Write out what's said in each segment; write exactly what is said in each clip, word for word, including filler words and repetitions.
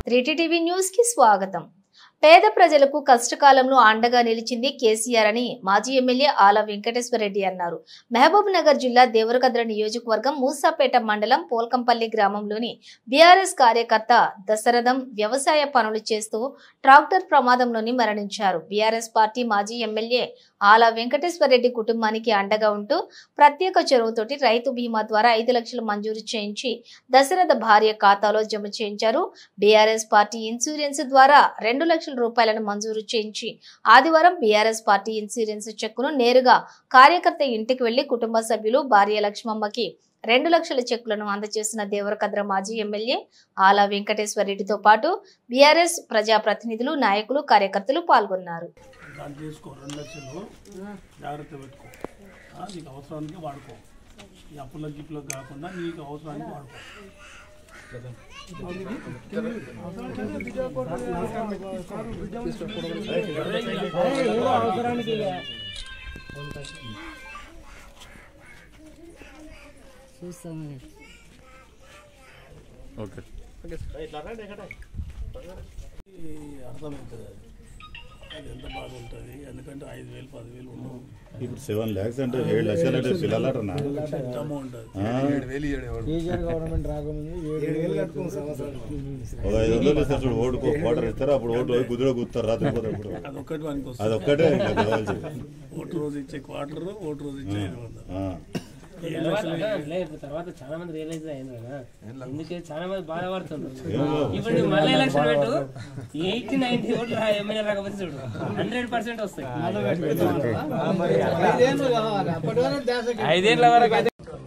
Three tea TV news కి స్వాగతం। పేద ప్రజలకు కష్టకాలంలో అండగా నిలిచింది కేసీఆర్ అని మాజీ ఎమ్మెల్యే ఆల వెంకటేశ్వర రెడ్డి అన్నారు। మహబూబ్ నగర్ జిల్లా దేవరకద్ర నియోజకవర్గం మూసాపేట మండలం పోల్కంపల్లి గ్రామంలోని బీఆర్ఎస్ కార్యకర్త దశరథం వ్యవసాయ పనులు చేస్తూ ట్రాక్టర్ ప్రమాదంలోని మరణించారు। బీఆర్ఎస్ పార్టీ మాజీ ఎమ్మెల్యే ఆల వెంకటేశ్వర రెడ్డి కుటుంబానికి అండగా ఉంటూ ప్రత్యేక చెరువుతోటి రైతు బీమా ద్వారా ఐదు లక్షలు మంజూరు చేయించి దశరథ భార్య ఖాతాలో జమ చేయించారు। బీఆర్ఎస్ పార్టీ ఇన్సూరెన్స్ ద్వారా రెండు లక్షల రూపాయలను మంజూరు చేయించి ఆదివారం బీఆర్ఎస్ పార్టీ ఇన్సూరెన్స్ చెక్కును నేరుగా కార్యకర్త ఇంటికి వెళ్లి కుటుంబ సభ్యులు భార్య లక్ష్మమ్మకి రెండు లక్షల చెక్కులను అందజేసిన దేవరకద్ర మాజీ ఎమ్మెల్యే ఆల వెంకటేశ్వర రెడ్డితో పాటు బీఆర్ఎస్ ప్రజాప్రతినిధులు నాయకులు కార్యకర్తలు పాల్గొన్నారు। ఎంత బాధ ఉంటుంది ఎందుకంటే ఐదు వేలు పది వేలు ఉండవు ఇప్పుడు సెవెన్ ల్యాక్స్ అంటే ఏడు లక్షలు అంటే పిల్లలటనా అమౌంట్ ఒక ఐదు వందలు ఇస్తారు చూడు ఓటుకో క్వార్టర్ ఇస్తారు అప్పుడు ఓటు కుదిరే కూర్తారు రాత్రి పోతే అదొక్కటి మనకి అదొక్కటే ఓటు రోజు ఇచ్చే క్వార్టర్ ఓటు రోజు ఇచ్చే ఐదు వందలు తర్వాత చాలా మంది రియలైజ్ అయింది కదా, అందుకే చాలా మంది బాధపడుతున్నారు। ఇప్పుడు మళ్ళీ ఎలక్షన్ పెట్టు ఎయిటీ నైన్టీ ఓట్లు ఎమ్మెల్యే రాకపోతే చూడు హండ్రెడ్ పర్సెంట్ వస్తాయి ఐదేళ్ల వరకు।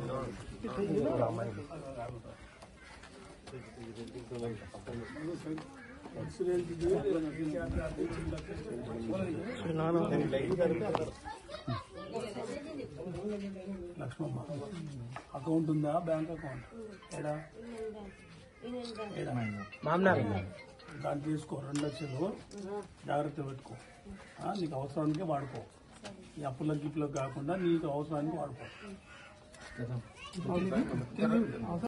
లక్ష్మమ్మ అకౌంట్ ఉందా? బ్యాంక్ అకౌంట్ ఏడా దాన్ని తీసుకో, రెండు లక్షలు జాగ్రత్త పెట్టుకో, నీకు అవసరానికి వాడుకో, ఈ అప్పుల గిప్పులకు కాకుండా నీకు అవసరానికి వాడుకో।